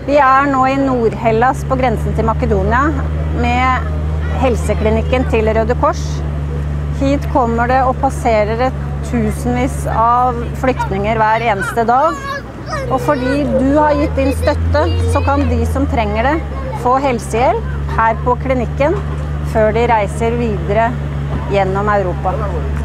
Vi nå I Nord-Hellas på grensen til Makedonia med helseklinikken til Røde Kors. Hit kommer det og passerer tusenvis av flyktninger hver eneste dag. Og fordi du har gitt din støtte, så kan de som trenger det få helsehjelp her på klinikken før de reiser videre gjennom Europa.